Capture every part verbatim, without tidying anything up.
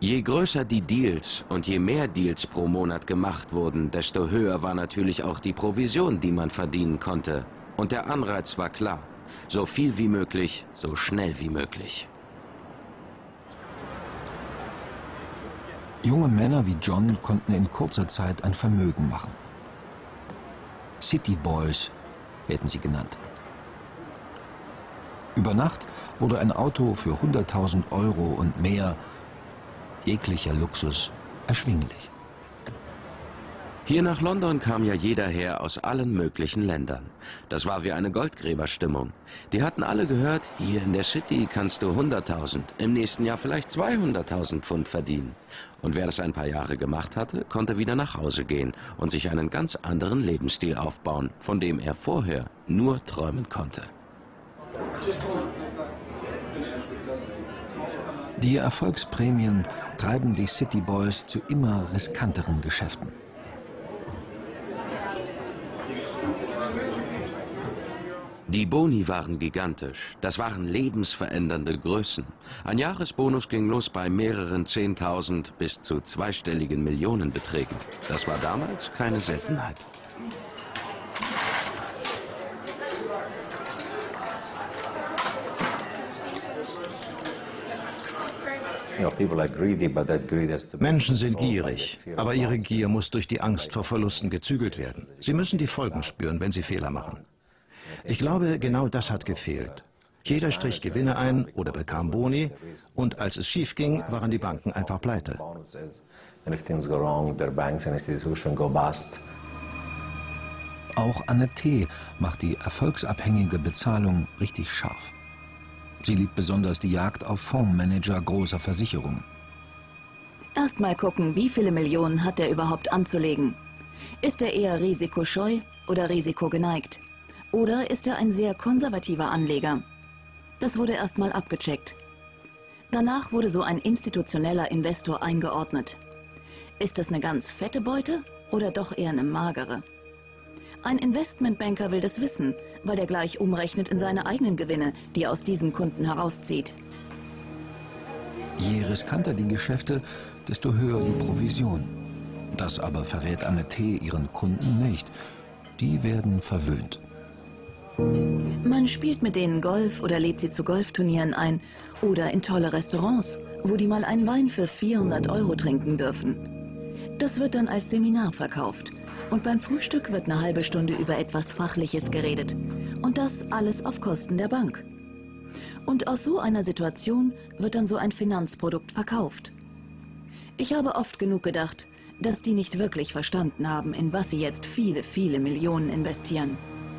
Je größer die Deals und je mehr Deals pro Monat gemacht wurden, desto höher war natürlich auch die Provision, die man verdienen konnte. Und der Anreiz war klar: so viel wie möglich, so schnell wie möglich. Junge Männer wie John konnten in kurzer Zeit ein Vermögen machen. City Boys werden sie genannt. Über Nacht wurde ein Auto für hunderttausend Euro und mehr, jeglicher Luxus, erschwinglich. Hier nach London kam ja jeder her aus allen möglichen Ländern. Das war wie eine Goldgräberstimmung. Die hatten alle gehört: hier in der City kannst du hunderttausend, im nächsten Jahr vielleicht zweihunderttausend Pfund verdienen. Und wer das ein paar Jahre gemacht hatte, konnte wieder nach Hause gehen und sich einen ganz anderen Lebensstil aufbauen, von dem er vorher nur träumen konnte. Die Erfolgsprämien treiben die City Boys zu immer riskanteren Geschäften. Die Boni waren gigantisch. Das waren lebensverändernde Größen. Ein Jahresbonus ging los bei mehreren Zehntausend bis zu zweistelligen Millionenbeträgen. Das war damals keine Seltenheit. Menschen sind gierig, aber ihre Gier muss durch die Angst vor Verlusten gezügelt werden. Sie müssen die Folgen spüren, wenn sie Fehler machen. Ich glaube, genau das hat gefehlt. Jeder strich Gewinne ein oder bekam Boni, und als es schief ging, waren die Banken einfach pleite. Auch Anne T. macht die erfolgsabhängige Bezahlung richtig scharf. Sie liebt besonders die Jagd auf Fondsmanager großer Versicherungen. Erst mal gucken, wie viele Millionen hat er überhaupt anzulegen. Ist er eher risikoscheu oder risikogeneigt? Oder ist er ein sehr konservativer Anleger? Das wurde erst mal abgecheckt. Danach wurde so ein institutioneller Investor eingeordnet. Ist das eine ganz fette Beute oder doch eher eine magere? Ein Investmentbanker will das wissen, weil er gleich umrechnet in seine eigenen Gewinne, die er aus diesem Kunden herauszieht. Je riskanter die Geschäfte, desto höher die Provision. Das aber verrät Anne T. ihren Kunden nicht. Die werden verwöhnt. Man spielt mit denen Golf oder lädt sie zu Golfturnieren ein oder in tolle Restaurants, wo die mal einen Wein für vierhundert Euro trinken dürfen. Das wird dann als Seminar verkauft. Und beim Frühstück wird eine halbe Stunde über etwas Fachliches geredet. Und das alles auf Kosten der Bank. Und aus so einer Situation wird dann so ein Finanzprodukt verkauft. Ich habe oft genug gedacht, dass die nicht wirklich verstanden haben, in was sie jetzt viele, viele Millionen investieren.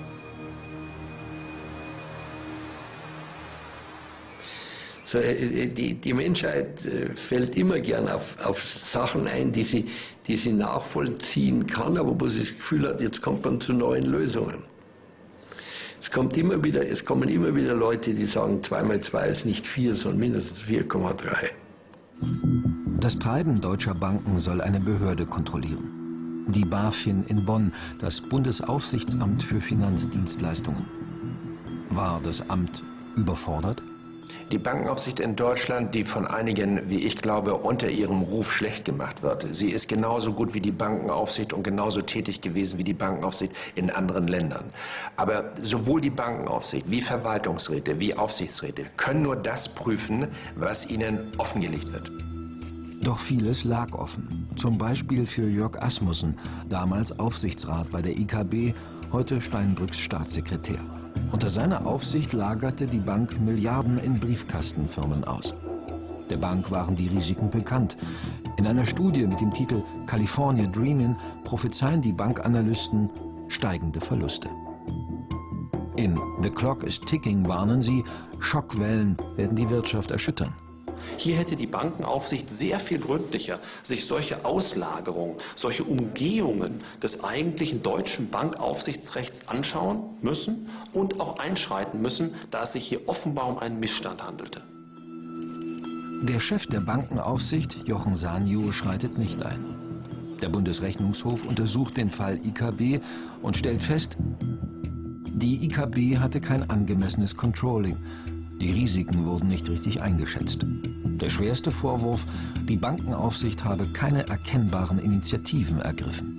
So, die, die Menschheit fällt immer gern auf, auf Sachen ein, die sie, die sie nachvollziehen kann, aber wo sie das Gefühl hat, jetzt kommt man zu neuen Lösungen. Es, kommt immer wieder, es kommen immer wieder Leute, die sagen, zwei mal zwei ist nicht vier, sondern mindestens vier Komma drei. Das Treiben deutscher Banken soll eine Behörde kontrollieren. Die BaFin in Bonn, das Bundesaufsichtsamt für Finanzdienstleistungen. War das Amt überfordert? Die Bankenaufsicht in Deutschland, die von einigen, wie ich glaube, unter ihrem Ruf schlecht gemacht wird. Sie ist genauso gut wie die Bankenaufsicht und genauso tätig gewesen wie die Bankenaufsicht in anderen Ländern. Aber sowohl die Bankenaufsicht wie Verwaltungsräte wie Aufsichtsräte können nur das prüfen, was ihnen offengelegt wird. Doch vieles lag offen. Zum Beispiel für Jörg Asmussen, damals Aufsichtsrat bei der I K B, heute Steinbrücks Staatssekretär. Unter seiner Aufsicht lagerte die Bank Milliarden in Briefkastenfirmen aus. Der Bank waren die Risiken bekannt. In einer Studie mit dem Titel California Dreamin' prophezeien die Bankanalysten steigende Verluste. In The Clock is Ticking warnen sie, Schockwellen werden die Wirtschaft erschüttern. Hier hätte die Bankenaufsicht sehr viel gründlicher sich solche Auslagerungen, solche Umgehungen des eigentlichen deutschen Bankaufsichtsrechts anschauen müssen und auch einschreiten müssen, da es sich hier offenbar um einen Missstand handelte. Der Chef der Bankenaufsicht, Jochen Sanyo, schreitet nicht ein. Der Bundesrechnungshof untersucht den Fall I K B und stellt fest, die I K B hatte kein angemessenes Controlling. Die Risiken wurden nicht richtig eingeschätzt. Der schwerste Vorwurf, die Bankenaufsicht habe keine erkennbaren Initiativen ergriffen.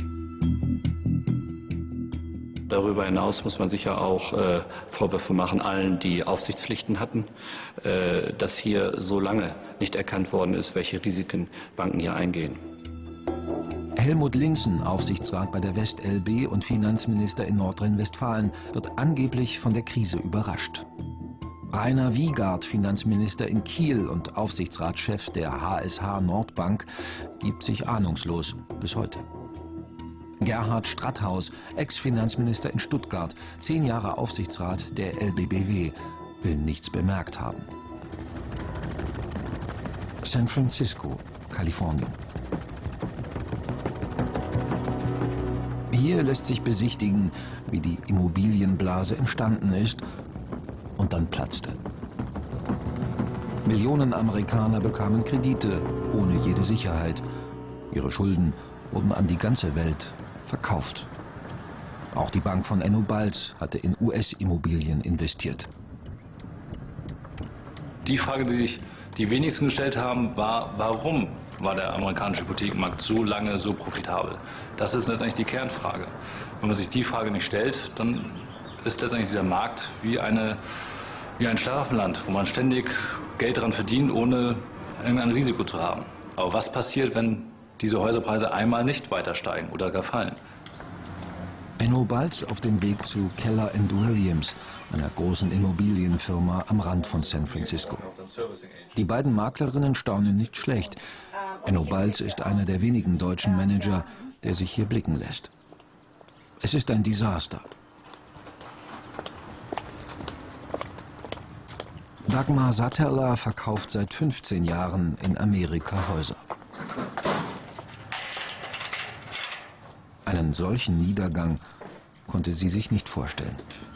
Darüber hinaus muss man sicher auch äh, Vorwürfe machen allen, die Aufsichtspflichten hatten, äh, dass hier so lange nicht erkannt worden ist, welche Risiken Banken hier eingehen. Helmut Linssen, Aufsichtsrat bei der West-L B und Finanzminister in Nordrhein-Westfalen, wird angeblich von der Krise überrascht. Rainer Wiegard, Finanzminister in Kiel und Aufsichtsratschef der H S H Nordbank, gibt sich ahnungslos bis heute. Gerhard Stratthaus, Ex-Finanzminister in Stuttgart, zehn Jahre Aufsichtsrat der L B B W, will nichts bemerkt haben. San Francisco, Kalifornien. Hier lässt sich besichtigen, wie die Immobilienblase entstanden ist und dann platzte. Millionen Amerikaner bekamen Kredite ohne jede Sicherheit. Ihre Schulden wurden an die ganze Welt verkauft. Auch die Bank von Enno Balz hatte in U S-Immobilien investiert. Die Frage, die sich die wenigsten gestellt haben, war, warum war der amerikanische Hypothekenmarkt so lange so profitabel? Das ist letztendlich die Kernfrage. Wenn man sich die Frage nicht stellt, dann ist letztendlich dieser Markt wie, eine, wie ein Schlaraffenland, wo man ständig Geld daran verdient, ohne irgendein Risiko zu haben. Aber was passiert, wenn diese Häuserpreise einmal nicht weiter steigen oder gar fallen? Enno Balz auf dem Weg zu Keller and Williams, einer großen Immobilienfirma am Rand von San Francisco. Die beiden Maklerinnen staunen nicht schlecht. Enno Balz ist einer der wenigen deutschen Manager, der sich hier blicken lässt. Es ist ein Desaster. Dagmar Satterler verkauft seit fünfzehn Jahren in Amerika Häuser. Einen solchen Niedergang konnte sie sich nicht vorstellen.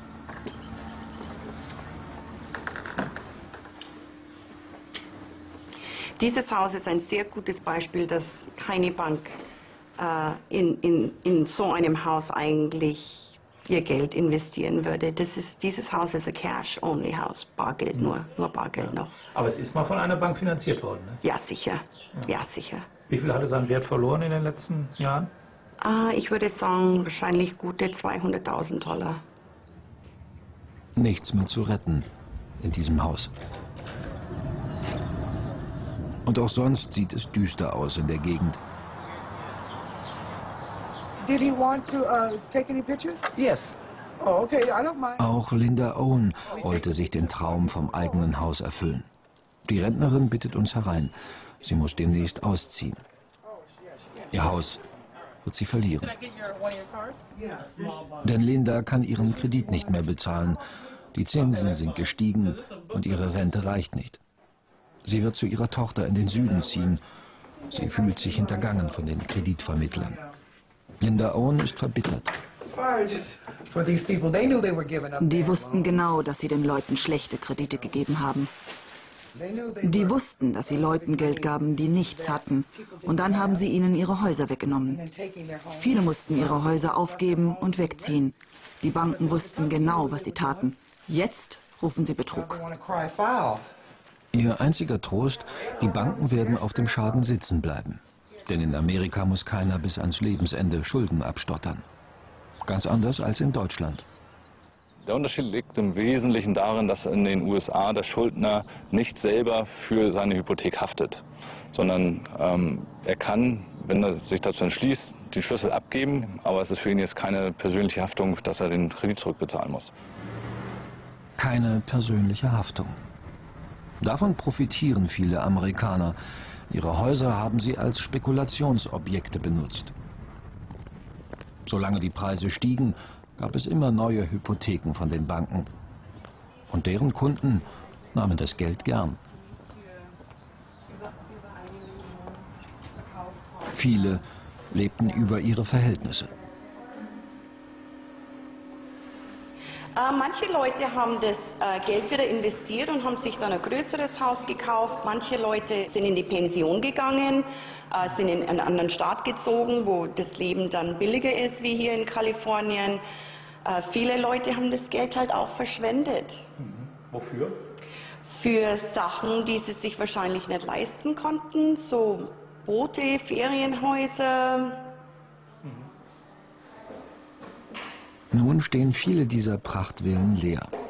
Dieses Haus ist ein sehr gutes Beispiel, dass keine Bank äh, in, in, in so einem Haus eigentlich ihr Geld investieren würde. Das ist, dieses Haus ist ein Cash-Only-Haus, Bargeld nur, nur Bargeld noch. Aber es ist mal von einer Bank finanziert worden, ne? Ja, sicher. Ja. ja, sicher. Wie viel hat es an Wert verloren in den letzten Jahren? Äh, ich würde sagen, wahrscheinlich gute zweihunderttausend Dollar. Nichts mehr zu retten in diesem Haus. Und auch sonst sieht es düster aus in der Gegend. Did he want to uh, take any pictures? Yes. Oh, okay. I don't mind. Auch Linda Owen wollte sich den Traum vom eigenen Haus erfüllen. Die Rentnerin bittet uns herein. Sie muss demnächst ausziehen. Ihr Haus wird sie verlieren. Denn Linda kann ihren Kredit nicht mehr bezahlen. Die Zinsen sind gestiegen und ihre Rente reicht nicht. Sie wird zu ihrer Tochter in den Süden ziehen. Sie fühlt sich hintergangen von den Kreditvermittlern. Linda Owen ist verbittert. Die wussten genau, dass sie den Leuten schlechte Kredite gegeben haben. Die wussten, dass sie Leuten Geld gaben, die nichts hatten. Und dann haben sie ihnen ihre Häuser weggenommen. Viele mussten ihre Häuser aufgeben und wegziehen. Die Banken wussten genau, was sie taten. Jetzt rufen sie Betrug. Ihr einziger Trost, die Banken werden auf dem Schaden sitzen bleiben. Denn in Amerika muss keiner bis ans Lebensende Schulden abstottern. Ganz anders als in Deutschland. Der Unterschied liegt im Wesentlichen darin, dass in den U S A der Schuldner nicht selber für seine Hypothek haftet, sondern ähm, er kann, wenn er sich dazu entschließt, die Schlüssel abgeben, aber es ist für ihn jetzt keine persönliche Haftung, dass er den Kredit zurückbezahlen muss. Keine persönliche Haftung. Davon profitieren viele Amerikaner. Ihre Häuser haben sie als Spekulationsobjekte benutzt. Solange die Preise stiegen, gab es immer neue Hypotheken von den Banken. Und deren Kunden nahmen das Geld gern. Viele lebten über ihre Verhältnisse. Äh, manche Leute haben das äh, Geld wieder investiert und haben sich dann ein größeres Haus gekauft. Manche Leute sind in die Pension gegangen, äh, sind in einen anderen Staat gezogen, wo das Leben dann billiger ist wie hier in Kalifornien. Äh, viele Leute haben das Geld halt auch verschwendet. Mhm. Wofür? für Sachen, die sie sich wahrscheinlich nicht leisten konnten, so Boote, Ferienhäuser. Nun stehen viele dieser Prachtvillen leer.